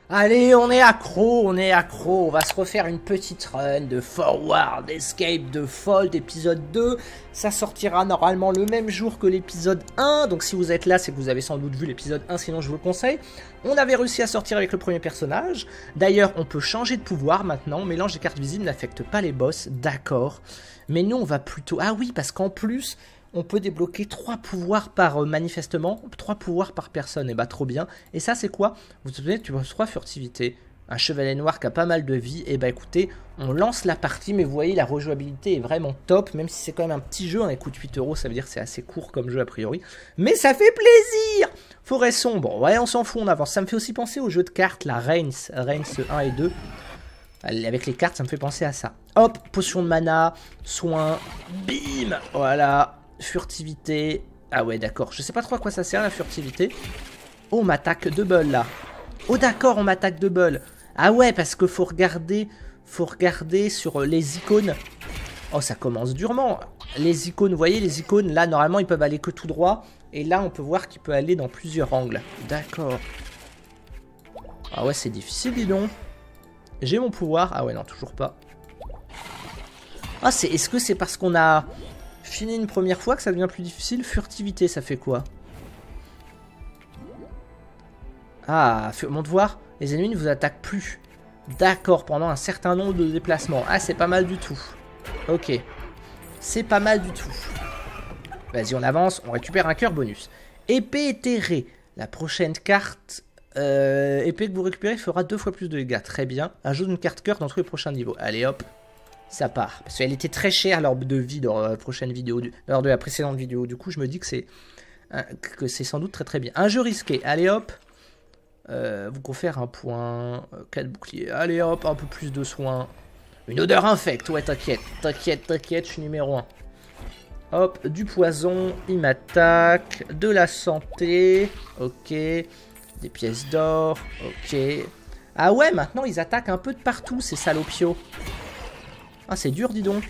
Allez, on est accro, on est accro. On va se refaire une petite run de Forward Escape de Fold épisode 2. Ça sortira normalement le même jour que l'épisode 1. Donc si vous êtes là, c'est que vous avez sans doute vu l'épisode 1, sinon je vous le conseille. On avait réussi à sortir avec le premier personnage. D'ailleurs, on peut changer de pouvoir maintenant. Mélange des cartes visibles n'affecte pas les boss, d'accord. Mais nous, on va plutôt... Ah oui, parce qu'en plus... on peut débloquer 3 pouvoirs par manifestement, 3 pouvoirs par personne, et bah trop bien. Et ça c'est quoi? Vous savez, tu vois 3 furtivité, un chevalier noir qui a pas mal de vie, et bah écoutez, on lance la partie, mais vous voyez la rejouabilité est vraiment top, même si c'est quand même un petit jeu, elle coûte 8 €, ça veut dire que c'est assez court comme jeu a priori. Mais ça fait plaisir! Forêt sombre, ouais on s'en fout, on avance. Ça me fait aussi penser au jeu de cartes, la Reigns 1 et 2. Avec les cartes, ça me fait penser à ça. Hop, potion de mana, soin, bim, voilà. Furtivité. Ah ouais, d'accord. Je sais pas trop à quoi ça sert la furtivité. Oh, on m'attaque double là. Oh, d'accord, on m'attaque double. Ah ouais, parce que faut regarder sur les icônes. Oh, ça commence durement. Les icônes, vous voyez, les icônes, là, normalement, ils peuvent aller que tout droit. Et là, on peut voir qu'il peut aller dans plusieurs angles. D'accord. Ah ouais, c'est difficile, dis donc. J'ai mon pouvoir. Ah ouais, non, toujours pas. Ah, est-ce que c'est parce qu'on a... fini une première fois que ça devient plus difficile? Furtivité, ça fait quoi? Ah, monte voir, les ennemis ne vous attaquent plus. D'accord, pendant un certain nombre de déplacements. Ah, c'est pas mal du tout. Ok. C'est pas mal du tout. Vas-y, on avance, on récupère un cœur bonus. Épée éthérée. La prochaine carte... épée que vous récupérez fera 2 fois plus de dégâts. Très bien. Ajoute une carte cœur dans tous les prochains niveaux. Allez, hop. Ça part. Parce qu'elle était très chère lors de vie dans la prochaine vidéo, lors de la précédente vidéo. Du coup, je me dis que c'est sans doute très très bien. Un jeu risqué. Allez hop. Vous confère un point. 4 boucliers. Allez hop, un peu plus de soins. Une odeur infecte. Ouais, t'inquiète. T'inquiète, je suis numéro 1. Hop, du poison. Il m'attaque. De la santé. Ok. Des pièces d'or. Ok. Ah ouais, maintenant ils attaquent un peu de partout, ces salopios. Ah, c'est dur, dis donc.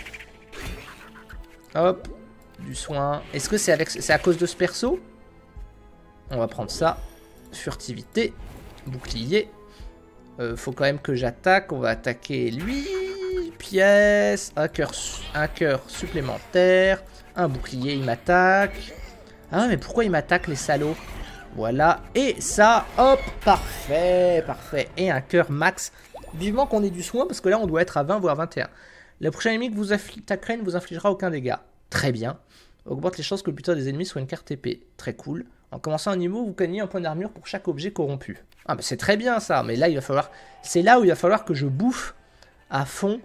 Hop, du soin. Est-ce que c'est à cause de ce perso? On va prendre ça. Furtivité, bouclier. Faut quand même que j'attaque. On va attaquer lui. Pièce. Un cœur supplémentaire. Un bouclier, il m'attaque. Ah ouais, mais pourquoi il m'attaque, les salauds? Voilà. Et ça, hop, parfait, parfait. Et un cœur max. Vivement qu'on ait du soin, parce que là, on doit être à 20, voire 21. Le prochain ennemi que vous attaquerez ne vous infligera aucun dégât. Très bien. Augmente les chances que le buteur des ennemis soit une carte épée. Très cool. En commençant un niveau, vous gagnez un point d'armure pour chaque objet corrompu. Ah, mais c'est très bien ça. Mais là, il va falloir... c'est là où il va falloir que je bouffe à fond...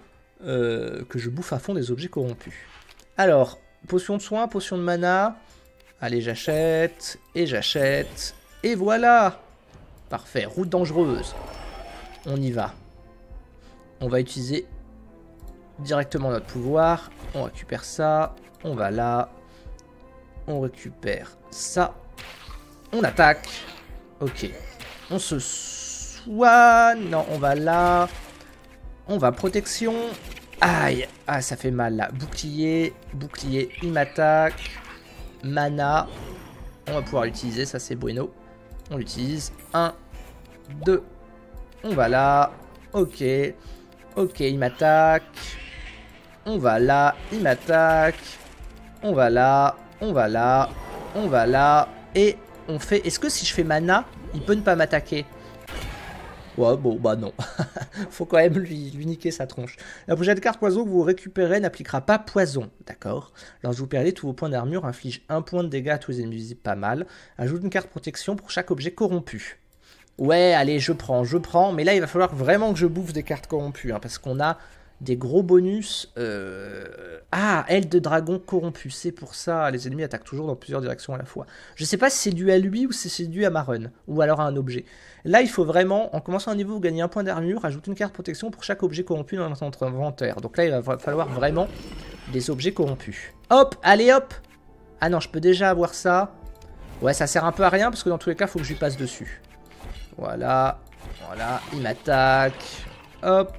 des objets corrompus. Alors, potion de soin, potion de mana. Allez, j'achète. Et j'achète. Et voilà. Parfait. Route dangereuse. On y va. On va utiliser... directement notre pouvoir, on récupère ça, on va là, on récupère ça, on attaque, ok, on se soigne, non, on va là, on va protection, aïe, ah ça fait mal là, bouclier, il m'attaque, mana, on va pouvoir l'utiliser, ça c'est bueno, on l'utilise, 1, 2, on va là, ok, il m'attaque. On va là, il m'attaque. On va là, on va là, on va là. Et on fait... est-ce que si je fais mana, il peut ne pas m'attaquer? Ouais, bon, bah non. Faut quand même lui niquer sa tronche. La prochaine carte poison que vous récupérez n'appliquera pas poison. D'accord. Lorsque vous perdez tous vos points d'armure, inflige 1 point de dégâts à tous les ennemis visibles. Pas mal. Ajoute une carte protection pour chaque objet corrompu. Ouais, allez, je prends. Mais là, il va falloir vraiment que je bouffe des cartes corrompues. Hein, parce qu'on a... des gros bonus. Ah, aile de dragon corrompu. C'est pour ça, les ennemis attaquent toujours dans plusieurs directions à la fois. Je sais pas si c'est dû à lui ou si c'est dû à ma run. Ou alors à un objet. Là, il faut vraiment, en commençant un niveau, vous gagnez un point d'armure, ajoute une carte protection pour chaque objet corrompu dans votre inventaire. Donc là, il va falloir vraiment des objets corrompus. Hop, allez hop. Ah non, je peux déjà avoir ça. Ouais, ça sert un peu à rien, parce que dans tous les cas, il faut que je lui passe dessus. Voilà, il m'attaque. Hop.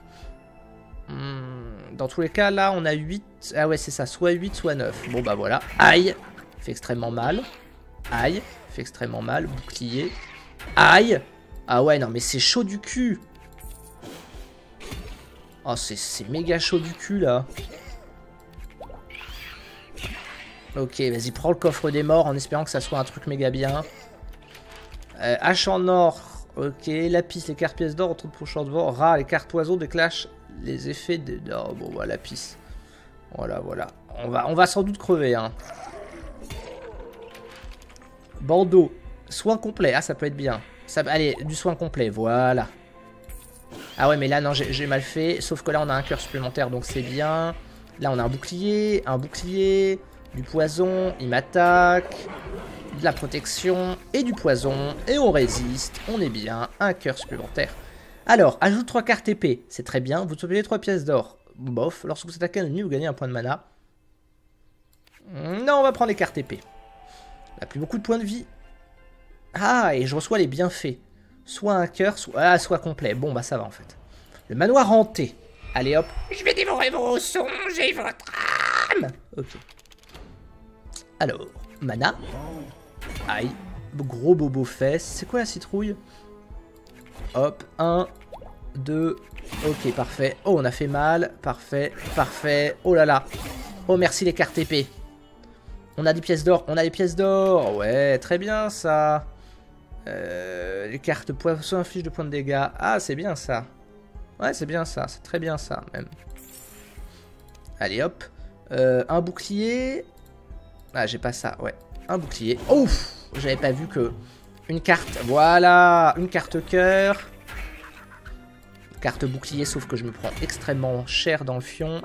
Dans tous les cas, là, on a 8. Ah ouais, c'est ça, soit 8, soit 9. Bon, bah voilà. Aïe. Fait extrêmement mal. Aïe. Fait extrêmement mal. Bouclier. Aïe. Ah ouais, non, mais c'est chaud du cul. Oh, c'est méga chaud du cul, là. Ok, vas-y, prends le coffre des morts en espérant que ça soit un truc méga bien. Hache en or. Ok, lapis, les cartes pièces d'or, autre prochain de bord. Rat, les cartes oiseaux déclenchent les effets de... Oh, bon, voilà, lapis. Voilà, voilà. On va sans doute crever, hein. Bandeau. Soin complet. Ah, ça peut être bien. Ça, allez, du soin complet, voilà. Ah ouais, mais là, non, j'ai mal fait. Sauf que là, on a un cœur supplémentaire, donc c'est bien. Là, on a un bouclier, du poison, il m'attaque, de la protection et du poison. Et on résiste, on est bien, un cœur supplémentaire. Alors, ajoute 3 cartes épée, c'est très bien. Vous trouvez 3 pièces d'or. Bof, lorsque vous attaquez un ennemi, vous gagnez un point de mana. Non, on va prendre les cartes épée. On n'a plus beaucoup de points de vie. Ah, et je reçois les bienfaits. Soit un cœur, soit complet. Bon, bah ça va en fait. Le manoir hanté. Allez hop. Je vais dévorer vos songes et votre âme. Ok. Alors, mana. Aïe. Gros bobo fesses. C'est quoi la citrouille? Hop. 1, 2. Ok, parfait. Oh, on a fait mal. Parfait, parfait. Oh là là. Oh, merci les cartes épées. On a des pièces d'or. On a des pièces d'or. Ouais, très bien ça. Les cartes poisson infligent de points de dégâts. Ah, c'est bien ça. Ouais, c'est bien ça. C'est très bien ça, même. Allez, hop. Un bouclier. Ah, j'ai pas ça. Ouais. Un bouclier. Ouf! J'avais pas vu que... Une carte. Voilà. Une carte cœur. Carte bouclier, sauf que je me prends extrêmement cher dans le fion.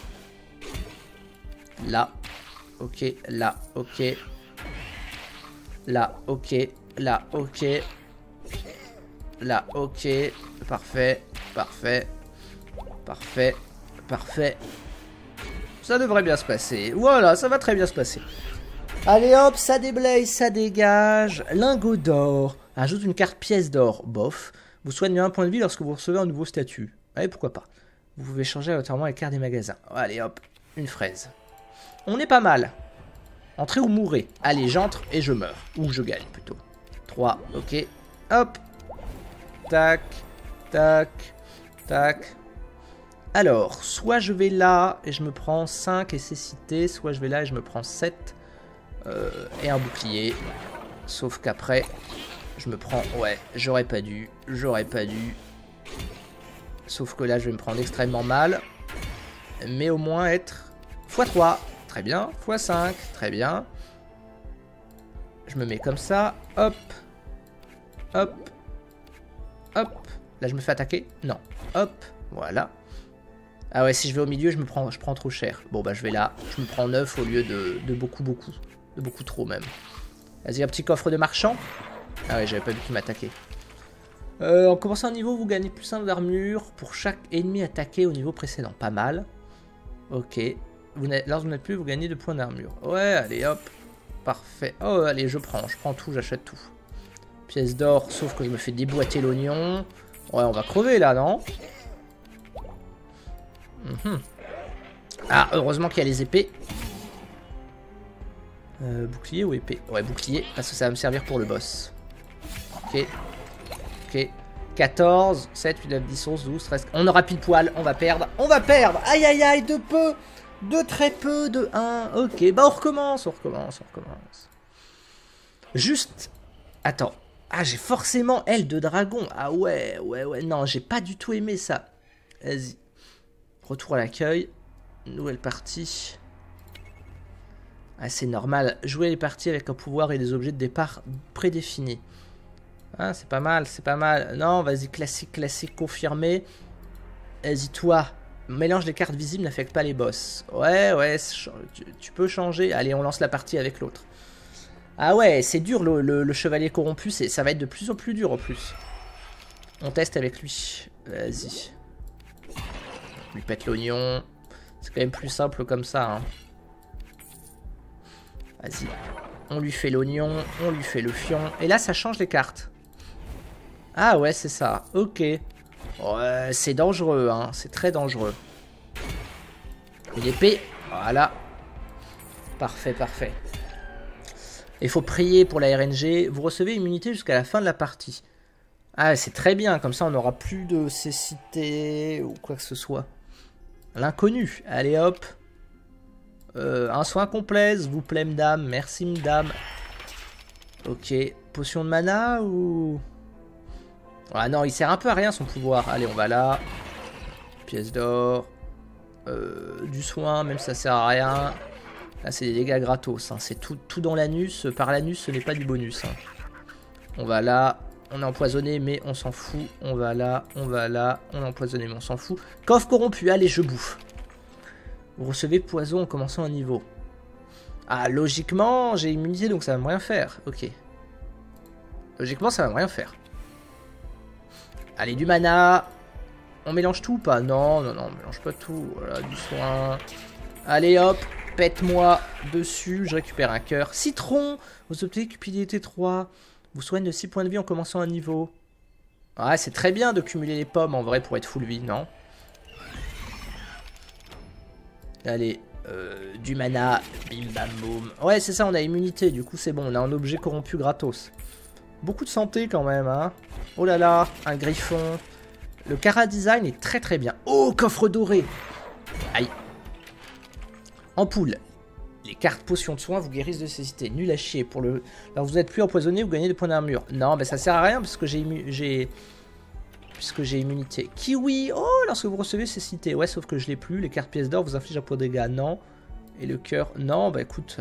Là. Ok. Là. Ok. Là. Ok. Là, ok. Là, ok. Parfait. Parfait. Parfait. Parfait. Ça devrait bien se passer. Voilà, ça va très bien se passer. Allez hop, ça déblaye, ça dégage. Lingot d'or. Ajoute une carte pièce d'or. Bof. Vous soignez un point de vie lorsque vous recevez un nouveau statut. Allez, pourquoi pas. Vous pouvez changer aléatoirement les cartes des magasins. Allez hop, une fraise. On est pas mal. Entrez ou mourrez. Allez, j'entre et je meurs. Ou je gagne plutôt. 3, ok. Hop. Tac. Tac. Tac. Alors, soit je vais là et je me prends 5 et c'est cité, soit je vais là et je me prends 7 et un bouclier. Sauf qu'après, je me prends... Ouais, j'aurais pas dû. J'aurais pas dû. Sauf que là, je vais me prendre extrêmement mal. Mais au moins être x3. Très bien. x5. Très bien. Je me mets comme ça. Hop. Hop. Hop. Là, je me fais attaquer. Non. Hop. Voilà. Ah ouais, si je vais au milieu, je prends trop cher. Bon, bah, je vais là. Je me prends 9 au lieu de beaucoup. De beaucoup trop, même. Vas-y, un petit coffre de marchand. Ah ouais, j'avais pas vu qu'il m'attaquait. En commençant un niveau, vous gagnez plus 1 d'armure pour chaque ennemi attaqué au niveau précédent. Pas mal. Ok. Lorsque vous n'êtes plus, vous gagnez 2 points d'armure. Ouais, allez, hop. Parfait. Oh, allez, je prends tout, j'achète tout. Pièce d'or, sauf que je me fais déboîter l'oignon. Ouais, on va crever, là, non? Ah, heureusement qu'il y a les épées. Bouclier ou épée? Ouais, bouclier, parce que ça va me servir pour le boss. Ok. Ok. 14, 7, 8, 9, 10, 11, 12, 13... On aura pile poil, on va perdre. On va perdre. Aïe, aïe, aïe, de peu. De très peu, de 1. Ok, bah on recommence. Juste... Attends. Ah, j'ai forcément aile de dragon. Ah ouais. Non, j'ai pas du tout aimé ça. Vas-y. Retour à l'accueil. Nouvelle partie. Ah, c'est normal. Jouer les parties avec un pouvoir et des objets de départ prédéfinis. Ah, c'est pas mal, c'est pas mal. Non, vas-y, classique, confirmé. Vas-y, toi. Mélange des cartes visibles n'affecte pas les boss. Ouais, tu peux changer. Allez, on lance la partie avec l'autre. Ah ouais, c'est dur le chevalier corrompu. Ça va être de plus en plus dur en plus. On teste avec lui. Vas-y. Lui pète l'oignon. C'est quand même plus simple comme ça, hein. Vas-y. On lui fait l'oignon, on lui fait le fion. Et là, ça change les cartes. Ah ouais, c'est ça. Ok. Ouais, c'est dangereux, hein. C'est très dangereux. Une épée. Voilà. Parfait. Il faut prier pour la RNG. Vous recevez immunité jusqu'à la fin de la partie. Ah, c'est très bien, comme ça on n'aura plus de cécité ou quoi que ce soit. L'inconnu, allez hop. Un soin complet, s'il vous plaît, madame. Merci, madame. Ok, potion de mana ou... Ah non, il sert un peu à rien son pouvoir. Allez, on va là. Pièce d'or. Du soin, même ça sert à rien. Là, c'est des dégâts gratos. Hein. C'est tout dans l'anus. Par l'anus, ce n'est pas du bonus. Hein. On va là. On est empoisonné, mais on s'en fout. On va là, on va là. On est empoisonné, mais on s'en fout. Coffre corrompu. Allez, je bouffe. Vous recevez poison en commençant un niveau. Ah, logiquement, j'ai immunité, donc ça va me rien faire. Ok. Logiquement, ça va me rien faire. Allez, du mana. On mélange tout ou pas? Non, non, non, on mélange pas tout. Voilà, du soin. Allez, hop. Pète-moi dessus. Je récupère un cœur. Citron. Vous obtenez cupidité 3. Vous soignez de 6 points de vie en commençant un niveau. Ah, c'est très bien de cumuler les pommes, en vrai, pour être full vie, non? Allez, du mana, bim bam boum. Ouais, c'est ça, on a immunité, du coup c'est bon, on a un objet corrompu gratos. Beaucoup de santé quand même, hein. Oh là là, un griffon. Le Kara Design est très très bien. Oh, coffre doré. Aïe. Ampoule. Les cartes potions de soins vous guérissent de cécité. Nul à chier. Pour le... Alors vous n'êtes plus empoisonné, vous gagnez des points d'armure. Non, mais ça sert à rien parce que j'ai immunité. Kiwi. Oh, lorsque vous recevez cécité. Ouais, sauf que je l'ai plus. Les cartes pièces d'or vous infligent un point de dégâts. Non. Et le cœur. Non, bah écoute.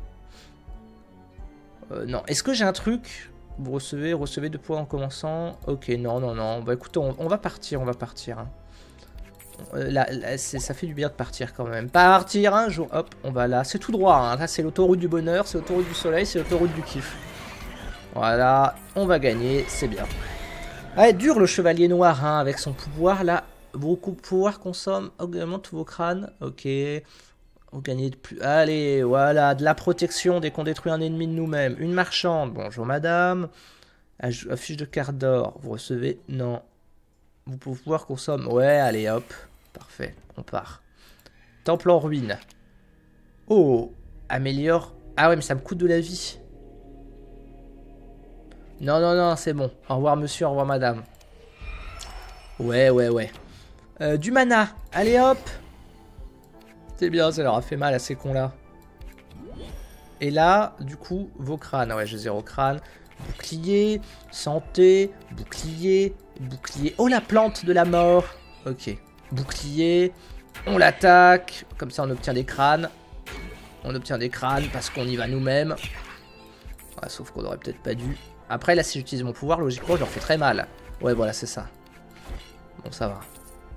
Non. Est-ce que j'ai un truc? Vous recevez 2 points en commençant. Ok, non, non, non. Bah écoute, on va partir. On va partir. Hein. Là, ça fait du bien de partir quand même. Partir un jour, hop, on va là. C'est tout droit, hein. Là c'est l'autoroute du bonheur, c'est l'autoroute du soleil, c'est l'autoroute du kiff. Voilà, on va gagner, c'est bien. Ouais, dur le chevalier noir, hein, avec son pouvoir là. Vos pouvoirs consomment, augmente vos crânes. Ok, vous gagnez de plus. Allez, voilà, de la protection dès qu'on détruit un ennemi de nous-mêmes. Une marchande, bonjour madame. Affiche de carte d'or, vous recevez, non. Vos pouvoirs consomment, ouais, allez hop. Parfait, on part. Temple en ruine. Oh, améliore. Ah ouais, mais ça me coûte de la vie. Non, non, non, c'est bon. Au revoir monsieur, au revoir madame. Ouais, ouais, ouais. Du mana. Allez hop. C'est bien, ça leur a fait mal à ces cons là. Et là, du coup, vos crânes. Ouais, j'ai 0 crâne. Bouclier, santé, bouclier, bouclier. Oh, la plante de la mort. Ok. Bouclier. On l'attaque. Comme ça, on obtient des crânes. On obtient des crânes parce qu'on y va nous-mêmes. Ouais, sauf qu'on aurait peut-être pas dû. Après, là, si j'utilise mon pouvoir, logiquement, je leur fais très mal. Ouais, voilà, c'est ça. Bon, ça va.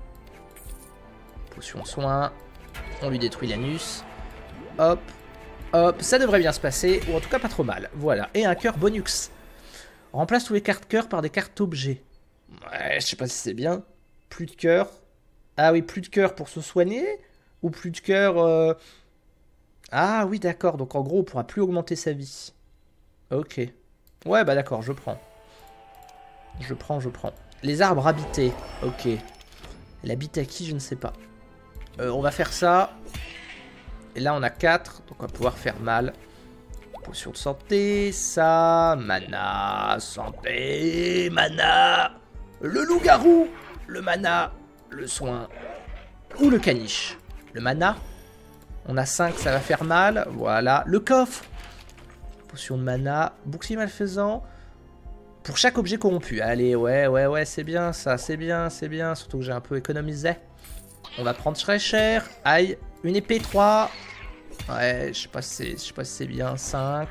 Potion soin. On lui détruit l'anus. Hop. Hop. Ça devrait bien se passer. Ou en tout cas, pas trop mal. Voilà. Et un cœur bonus. Remplace tous les cartes cœur par des cartes objets. Ouais, je sais pas si c'est bien. Plus de cœur. Ah oui, plus de cœur pour se soigner. Ou plus de cœur... Ah oui, d'accord. Donc en gros, on pourra plus augmenter sa vie. Ok. Ouais, bah d'accord, je prends. Je prends. Les arbres habités. Ok. Elle habite à qui, je ne sais pas. On va faire ça. Et là, on a 4. Donc on va pouvoir faire mal. Potion de santé, ça. Mana, santé, mana. Le loup-garou. Le mana. Le soin. Ou le caniche. Le mana. On a 5, ça va faire mal. Voilà. Le coffre. Potion de mana. Bouclier malfaisant. Pour chaque objet corrompu. Allez, ouais, c'est bien ça. C'est bien. Surtout que j'ai un peu économisé. On va prendre très cher. Aïe. Une épée 3. Ouais, je sais pas si c'est bien. 5.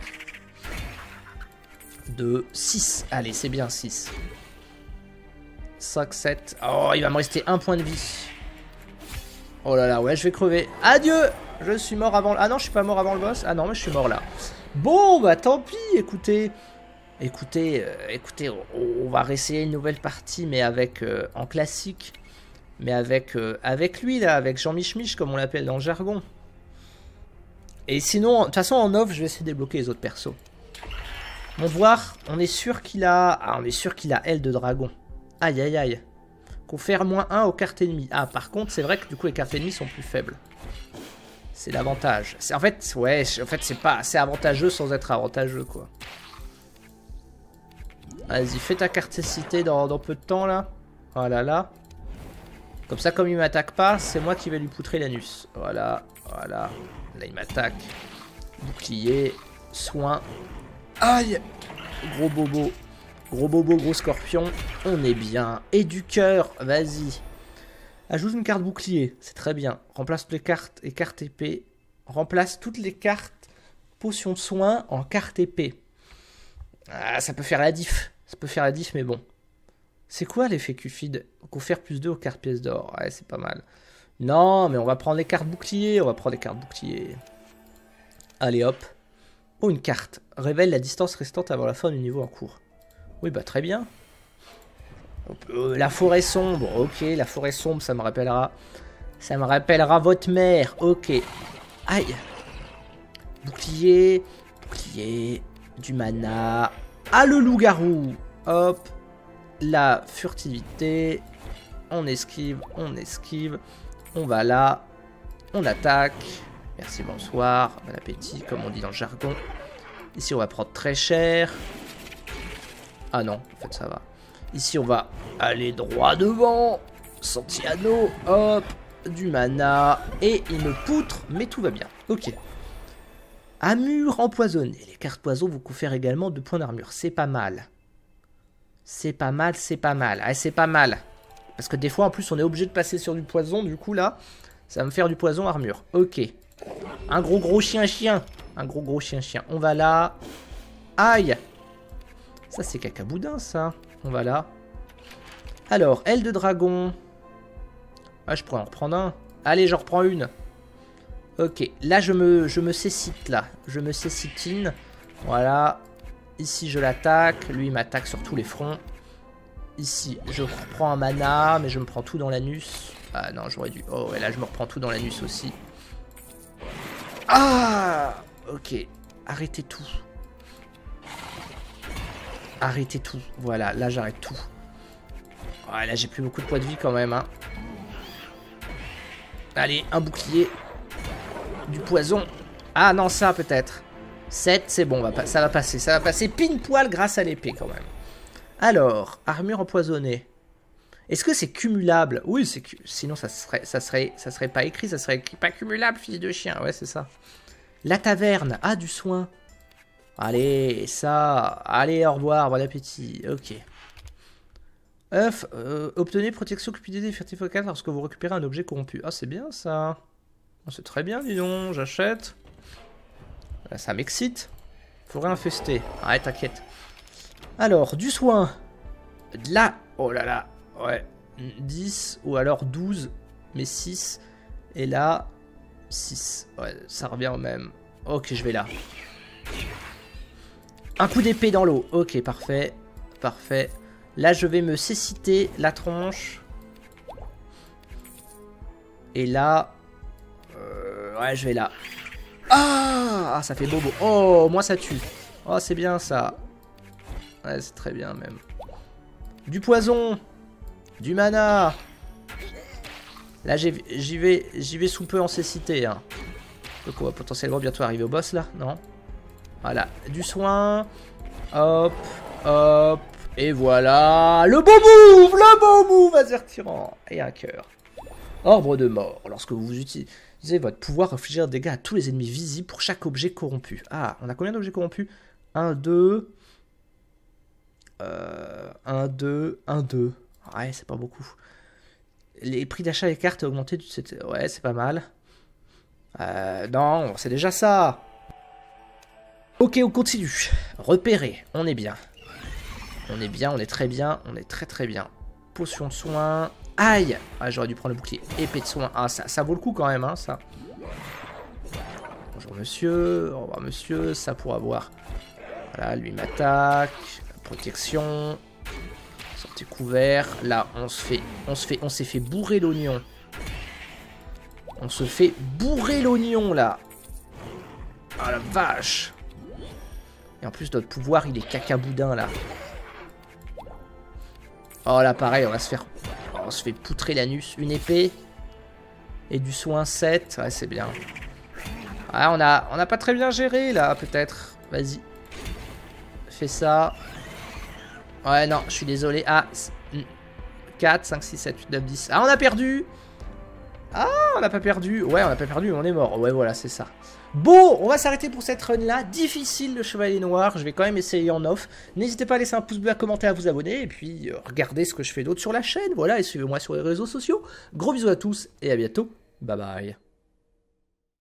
2. 6. Allez, c'est bien 6. 5, 7. Oh, il va me rester 1 point de vie. Oh là là, ouais, je vais crever. Adieu. Je suis mort avant... Ah non, je suis pas mort avant le boss. Ah non, mais je suis mort là. Bon, bah tant pis, écoutez, on va réessayer une nouvelle partie, mais avec en classique, mais avec lui là, avec Jean Mich comme on l'appelle dans le jargon. Et sinon, de toute façon en off, je vais essayer de débloquer les autres persos. Bon, voir, on est sûr qu'il a, aile de dragon. Aïe aïe aïe. Confère -1 aux cartes ennemies. Ah, par contre, c'est vrai que du coup les cartes ennemies sont plus faibles. C'est l'avantage. En fait, ouais, c'est avantageux sans être avantageux, quoi. Vas-y, fais ta carte cécité dans peu de temps, là. Voilà, là. Comme ça, comme il m'attaque pas, c'est moi qui vais lui poutrer l'anus. Voilà, voilà. Là, il m'attaque. Bouclier, soin. Aïe! Gros bobo. Gros bobo, gros scorpion. On est bien. Et du cœur, vas-y. Ajoute une carte bouclier, c'est très bien. Remplace toutes les cartes et cartes épée. Remplace toutes les cartes potions de soin en carte épée. Ah, ça peut faire la diff. Ça peut faire la diff, mais bon. C'est quoi l'effet Cupid? Confère +2 aux cartes pièces d'or. Ouais, c'est pas mal. Non, mais on va prendre les cartes boucliers. On va prendre les cartes boucliers. Allez, hop. Oh, une carte. Révèle la distance restante avant la fin du niveau en cours. Oui, bah très bien. La forêt sombre. Ok, la forêt sombre, ça me rappellera. Ça me rappellera votre mère. Ok. Aïe. Bouclier. Bouclier. Du mana. Ah, le loup-garou. Hop. La furtivité. On esquive. On esquive. On va là. On attaque. Merci, bonsoir. Bon appétit, comme on dit dans le jargon. Ici, on va prendre très cher. Ah non, en fait, ça va. Ici, on va aller droit devant. Santiano. Hop. Du mana. Et il me poutre, mais tout va bien. Ok. Armure empoisonnée. Les cartes poison vous confèrent également 2 points d'armure. C'est pas mal. C'est pas mal, c'est pas mal. Ah, c'est pas mal. Parce que des fois, en plus, on est obligé de passer sur du poison. Du coup, là, ça va me faire du poison armure. Ok. Un gros chien-chien. Un gros chien-chien. On va là. Aïe. Ça, c'est cacaboudin, ça. On va là. Alors, aile de dragon. Ah, je pourrais en reprendre un. Allez, j'en reprends une. Ok, là je me cécite là. Je me cécitine. Voilà. Ici je l'attaque. Lui il m'attaque sur tous les fronts. Ici je reprends un mana. Mais je me prends tout dans l'anus. Ah non j'aurais dû. Oh ouais là je me reprends tout dans l'anus aussi. Ah. Ok. Arrêtez tout. Arrêtez tout. Voilà là j'arrête tout. Ouais là j'ai plus beaucoup de points de vie quand même hein. Allez un bouclier. Du poison. Ah non, ça peut-être. 7, c'est bon, ça va passer. Ça va passer pile poil grâce à l'épée quand même. Alors, armure empoisonnée. Est-ce que c'est cumulable? Oui, c'est sinon ça serait pas écrit, ça serait écrit pas cumulable, fils de chien. Ouais, c'est ça. La taverne. Ah, du soin. Allez, ça. Allez, au revoir, bon appétit. Ok. Obtenez protection cupidité et furtif focal lorsque vous récupérez un objet corrompu. Ah, c'est bien ça. C'est très bien, dis donc, j'achète. Ça m'excite. Forêt infestée. Arrête, t'inquiète. Alors, du soin. De là. Oh là là. Ouais. 10 ou alors 12. Mais 6. Et là, 6. Ouais, ça revient au même. Ok, je vais là. Un coup d'épée dans l'eau. Ok, parfait. Parfait. Là, je vais me céciter la tronche. Et là... ouais, je vais là. Ah, ça fait bobo. Oh, moi ça tue. Oh, c'est bien ça. Ouais, c'est très bien même. Du poison. Du mana. Là, j'y vais sous peu en cécité. Hein. Donc, on va potentiellement bientôt arriver au boss là, non? Voilà. Du soin. Hop, hop. Et voilà. Le beau move. Le beau move Azertyran. Et un cœur. Orbre de mort. Lorsque vous utilisez votre pouvoir, infliger un dégât à tous les ennemis visibles pour chaque objet corrompu. Ah, on a combien d'objets corrompus? 1, 2. 1, 2, 1, 2. Ouais, c'est pas beaucoup. Les prix d'achat des cartes ont augmenté. Ouais, c'est pas mal. Non, c'est déjà ça. Ok, on continue. Repérer, on est bien. On est bien, on est très bien. On est très très bien. Potion de soin. Aïe! Ah, j'aurais dû prendre le bouclier. Épée de soin. Ah, ça vaut le coup quand même, hein, ça. Bonjour, monsieur. Au revoir, monsieur. Ça pour avoir. Voilà, lui m'attaque. Protection. Sortez couvert. Là, on s'est fait bourrer l'oignon. On se fait bourrer l'oignon, là. Ah, la vache! Et en plus, notre pouvoir, il est cacaboudin, là. Oh, là, pareil, on se fait poutrer l'anus. Une épée. Et du soin 7. Ouais, c'est bien. Ah, on a pas très bien géré, là, peut-être. Vas-y. Fais ça. Ouais, non, je suis désolé. Ah, 4, 5, 6, 7, 8, 9, 10. Ah, on a perdu. Ah, on n'a pas perdu. Ouais, on n'a pas perdu, on est mort. Ouais, voilà, c'est ça. Bon, on va s'arrêter pour cette run-là. Difficile, le Chevalier Noir. Je vais quand même essayer en off. N'hésitez pas à laisser un pouce bleu, à commenter, à vous abonner. Et puis, regardez ce que je fais d'autre sur la chaîne. Voilà, et suivez-moi sur les réseaux sociaux. Gros bisous à tous et à bientôt. Bye bye.